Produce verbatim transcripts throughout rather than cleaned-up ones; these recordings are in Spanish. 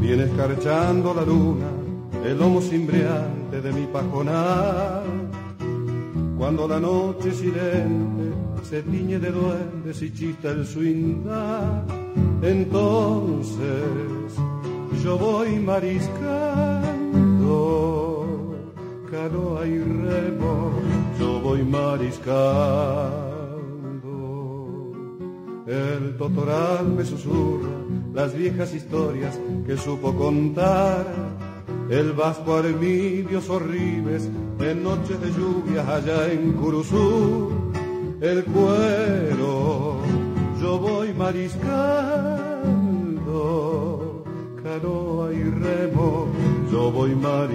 viene escarchando la luna el lomo cimbreante de mi pajonal. Cuando la noche silente se tiñe de duendes y chista el swinga, entonces yo voy mariscando, canoa y remo, yo voy mariscando. El totoral me susurra las viejas historias que supo contar. El vasco armibio sorribes en noches de lluvia allá en Curuzú. El cuero yo voy mariscando, canoa y remo, yo voy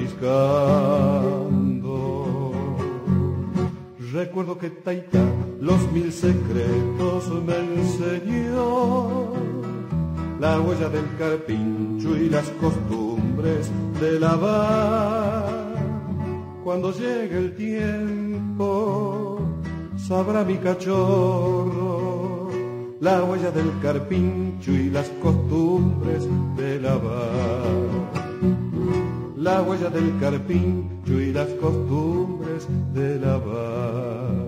mariscando. Recuerdo que Taita los mil secretos me enseñó, la huella del carpincho y las costumbres de lavar. Cuando llegue el tiempo, sabrá mi cachorro la huella del carpincho y las costumbres de lavar. La huella del carpincho y las costumbres de lavar.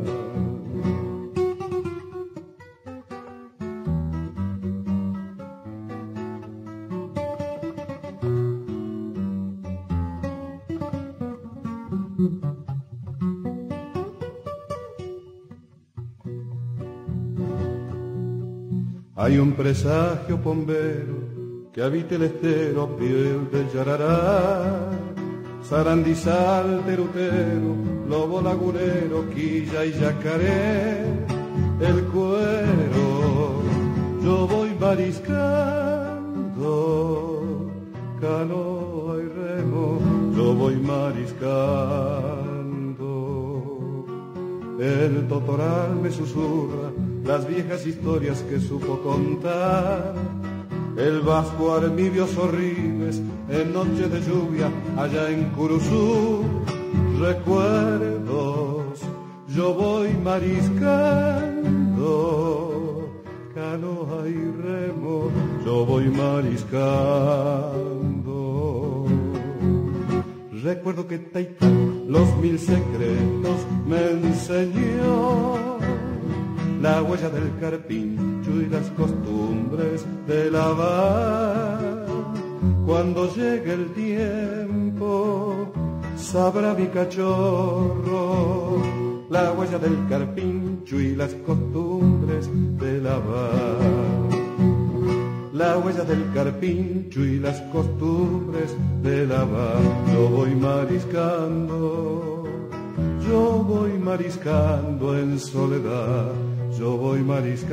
Hay un presagio pombero que habita el estero, piel de yarará, sarandizal, terutero, lobo lagunero, quilla y yacaré. El cuero yo voy mariscando, canoa y remo, yo voy mariscando. El totoral me susurra las viejas historias que supo contar. El vasco armibio sorribes en noche de lluvia allá en Curuzú. Recuerdos yo voy mariscando, canoa y remo, yo voy mariscando. Recuerdo que Taitán los mil secretos me enseñó, la huella del carpincho y las costumbres de lavar. Cuando llegue el tiempo, sabrá mi cachorro la huella del carpincho y las costumbres de lavar. La huella del carpincho y las costumbres de lavar. Yo voy mariscando, yo voy mariscando en soledad. Yo voy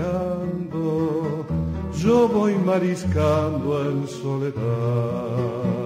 mariscando, yo voy mariscando en soledad.